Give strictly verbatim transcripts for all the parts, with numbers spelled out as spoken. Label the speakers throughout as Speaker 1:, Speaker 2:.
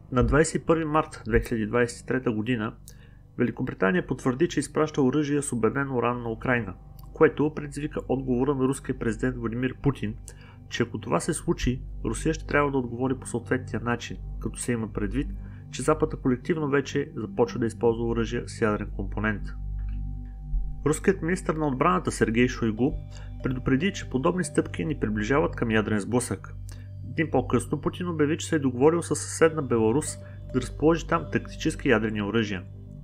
Speaker 1: На двадесет и първи март две хиляди двадесет и трета година Великобритания потвърди, че изпраща оръжие с обеден уран на Украйна, което предизвика отговора на руския президент Владимир Путин, че ако това се случи, Русия ще трябва да отговори по съответния начин, като се има предвид, че Запада колективно вече започва да използва оръжие с ядрен компонент. Руският министър на отбраната Сергей Шойгу предупреди, че подобни стъпки ни приближават към ядрен сблъсък. Ден по-късно Путин обяви, че се е договорил със съседна Беларус да разположи там тактически ядрени оръжия.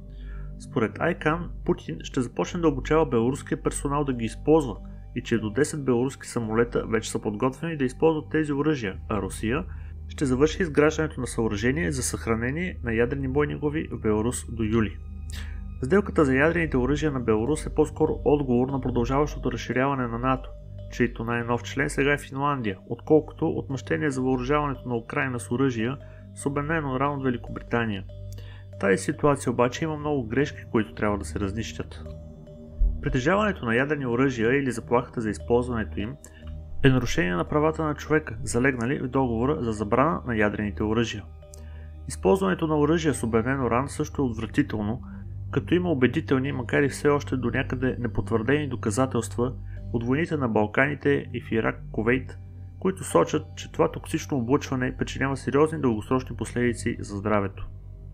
Speaker 1: Според Айкан, Путин ще започне да обучава беларуския персонал да ги използва и че до десет беларуски самолета вече са подготвени да използват тези оръжия, а Русия ще завърши изграждането на съоръжение за съхранение на ядрени бойни глави в Беларус до юли. Сделката за ядрените оръжия на Беларус е по-скоро отговор на продължаващото разширяване на НАТО, чийто най-нов член сега е Финландия, отколкото отмъщение за въоръжаването на Украйна с оръжия с обеден уран от Великобритания. В тази ситуация обаче има много грешки, които трябва да се разнищят. Притежаването на ядрени оръжия или заплахата за използването им е нарушение на правата на човека, залегнали в договора за забрана на ядрените оръжия. Използването на оръжия с обеден уран също е отвратително, като има убедителни, макар и все още до някъде непотвърдени доказателства от войните на Балканите и в Ирак, Кувейт, които сочат, че това токсично облъчване причинява сериозни дългосрочни последици за здравето.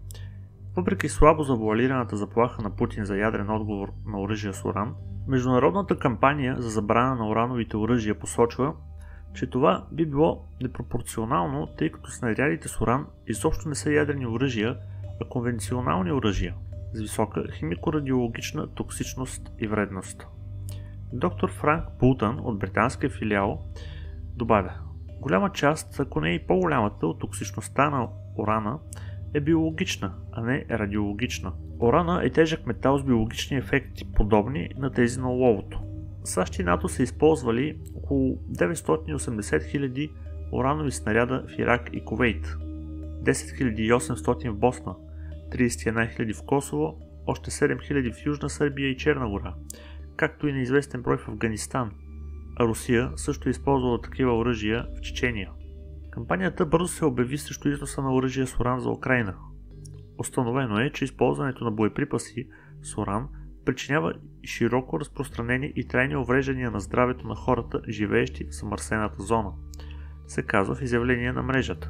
Speaker 1: Въпреки слабо завуалираната заплаха на Путин за ядрен отговор на оръжия с уран, международната кампания за забрана на урановите оръжия посочва, че това би било непропорционално, тъй като снарядите с уран изобщо не са ядрени оръжия, а конвенционални оръжия с висока химико-радиологична токсичност и вредност. Доктор Франк Бултън от британския филиал добавя: голяма част, ако не и по-голямата от токсичността на урана е биологична, а не радиологична. Урана е тежък метал с биологични ефекти, подобни на тези на оловото. САЩ и НАТО са използвали около деветстотин и осемдесет хиляди уранови снаряда в Ирак и Кувейт, десет хиляди и осемстотин в Босна, тридесет и една хиляди в Косово, още седем хиляди в Южна Сърбия и Черна гора, както и неизвестен брой в Афганистан, а Русия също е използвала такива оръжия в Чечения. Кампанията бързо се обяви срещу износа на оръжия с уран за Украйна. Установено е, че използването на боеприпаси с уран причинява широко разпространени и трайни увреждания на здравето на хората, живеещи в замърсената зона, се казва в изявление на мрежата.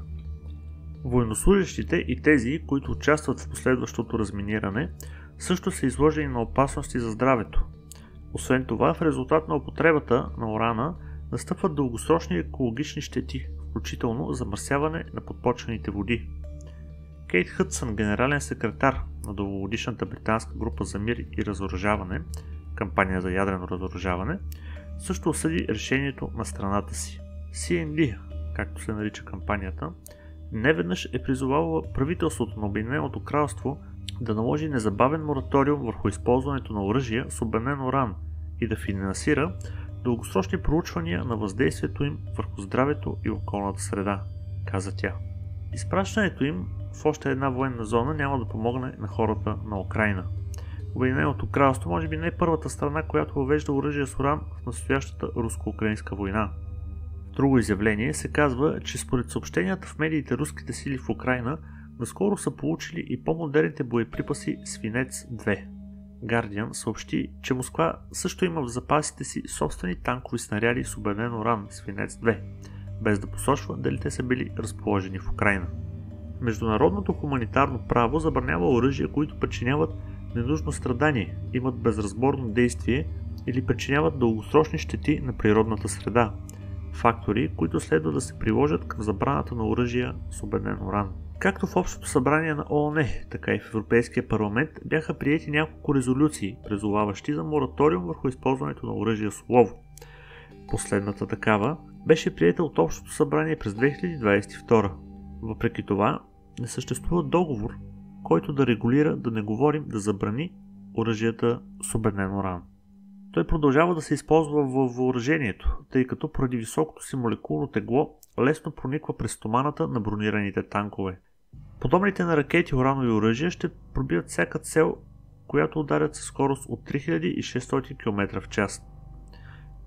Speaker 1: Военнослужащите и тези, които участват в последващото разминиране, също са изложени на опасности за здравето. Освен това, в резултат на употребата на урана настъпват дългосрочни екологични щети, включително замърсяване на подпочвените води. Кейт Хъдсън, генерален секретар на дългогодишната британска група за мир и разоръжаване, кампания за ядрено разоръжаване, също осъди решението на страната си. Си Ен Ди, както се нарича кампанията, неведнъж е призовавала правителството на Обединеното кралство да наложи незабавен мораториум върху използването на оръжия с обеден уран и да финансира дългосрочни проучвания на въздействието им върху здравето и околната среда, каза тя. Изпращането им в още една военна зона няма да помогне на хората на Украйна. Обединеното кралство може би не е първата страна, която въвежда оръжие с уран в настоящата руско-украинска война. В друго изявление се казва, че според съобщенията в медиите руските сили в Украйна наскоро са получили и по-модерните боеприпаси Свинец две. Guardian съобщи, че Москва също има в запасите си собствени танкови снаряди с обеден уран Свинец две, без да посочва дали те са били разположени в Украйна. Международното хуманитарно право забранява оръжия, които причиняват ненужно страдание, имат безразборно действие или причиняват дългосрочни щети на природната среда. Фактори, които следва да се приложат към забраната на оръжия с обеден уран. Както в Общото събрание на О Он Е, така и в Европейския парламент бяха приети няколко резолюции, призоваващи за мораториум върху използването на оръжия с олово. Последната такава беше приета от Общото събрание през две хиляди двадесет и втора. Въпреки това, не съществува договор, който да регулира, да не говорим да забрани оръжията с обеден уран. Той продължава да се използва във въоръжението, тъй като поради високото си молекулно тегло лесно прониква през стоманата на бронираните танкове. Подобните на ракети уранови оръжия ще пробият всяка цел, която ударят със скорост от три хиляди и шестстотин километра в час.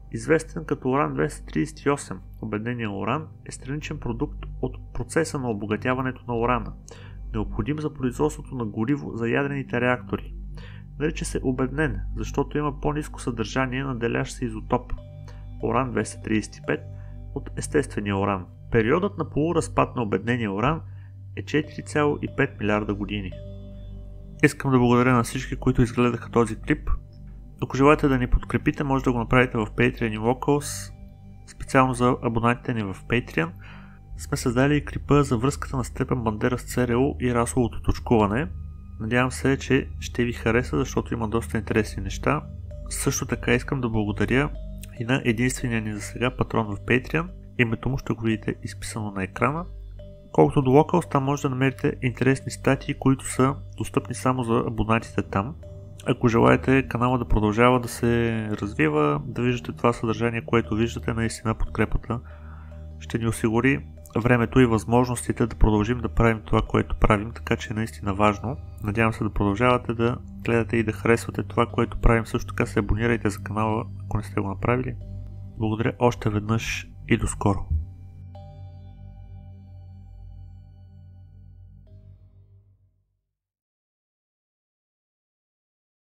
Speaker 1: известен като уран двеста тридесет и осем. Обеднения уран е страничен продукт от процеса на обогатяването на урана, необходим за производството на гориво за ядрените реактори. Нарича се обеднен, защото има по-ниско съдържание на делящ се изотоп уран двеста тридесет и пет от естествения уран. Периодът на полуразпад на обеднения уран е четири цяло и пет милиарда години. Искам да благодаря на всички, които изгледаха този клип. Ако желаете да ни подкрепите, може да го направите в Patreon и Locals. Специално за абонатите ни в Patreon сме създали и клипа за връзката на Степан Бандера с ЦРУ и расовото точкуване. Надявам се, че ще ви хареса, защото има доста интересни неща. Също така искам да благодаря и на единствения ни за сега патрон в Patreon. Името му ще го видите изписано на екрана. Колкото до Locals, там може да намерите интересни статии, които са достъпни само за абонатите там. Ако желаете канала да продължава да се развива, да виждате това съдържание, което виждате, наистина подкрепата ще ни осигури времето и възможностите да продължим да правим това, което правим, така че е наистина важно. Надявам се да продължавате да гледате и да харесвате това, което правим. Също така се абонирайте за канала, ако не сте го направили. Благодаря още веднъж и до скоро!